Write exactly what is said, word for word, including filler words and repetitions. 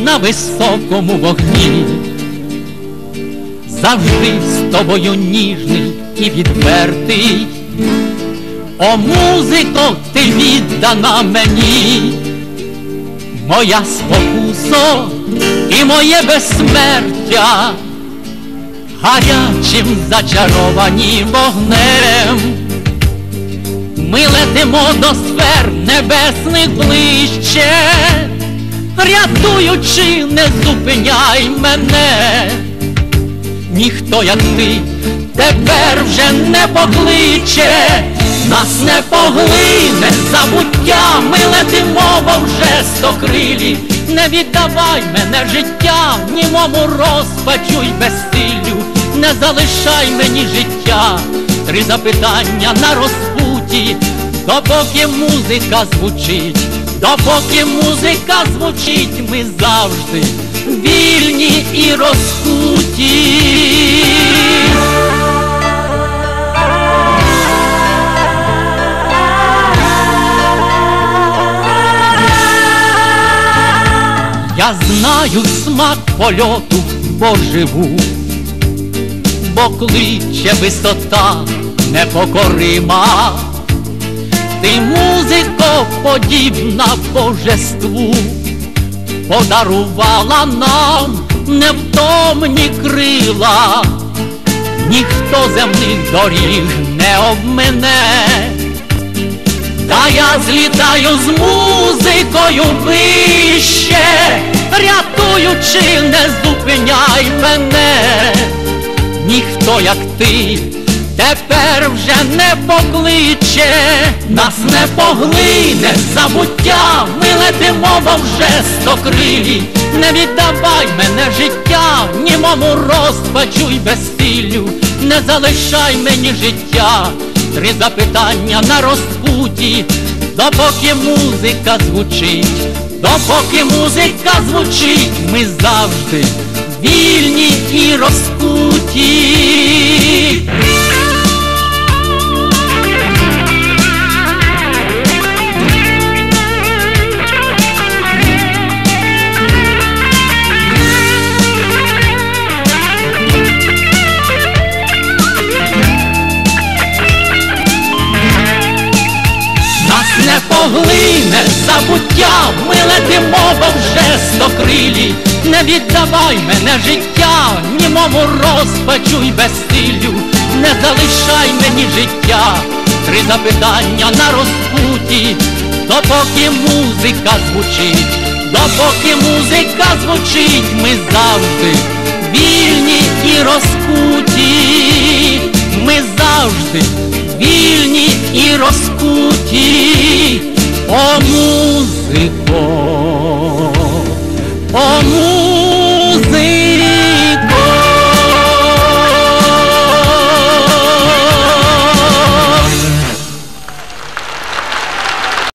на високому вогні. Завжди з тобою ніжний і відвертий. О, музико, ти віддана мені, моя спокусо і моє безсмертя, гарячим зачаровані вогнем. Ми летимо до сфер небесних ближче, рятуючи, не зупиняй мене. Ніхто, як ти, тепер вже не покличе, нас не поглине забуття, ми летимо, бо вже стокрилі. Не віддавай мене життя, німому розпачу й безсиллю, не залишай мені життя. Три запитання на розпуті, допоки музика звучить, допоки музика звучить, ми завжди вільні і розкуті. Я знаю смак польоту, бо живу, бо кличе висота непокорима. Ти, музико, подібна божеству, подарувала нам невтомні крила. Ніхто земних доріг не обмине, та я злітаю з музикою вище, рятуючи, не зупиняй мене. Ніхто, як ти, тепер вже не покличе, нас не поглине забуття, ми летимо, бо вже стокрилі. Не віддавай мене життя, німому розпачу й безсиллю, не залишай мені життя. Три запитання на розпуті, допоки музика звучить, допоки музика звучить, ми завжди вільні і розкуті. Не поглине забуття, ми летимо, бо вже стокрилі. Не віддавай мене життя, німому розпачу й безсиллю, не залишай мені життя. Три запитання на розпуті, допоки музика звучить, допоки музика звучить, ми завжди вільні і розкуті. Ми завжди вільні і розкуті. О, музико,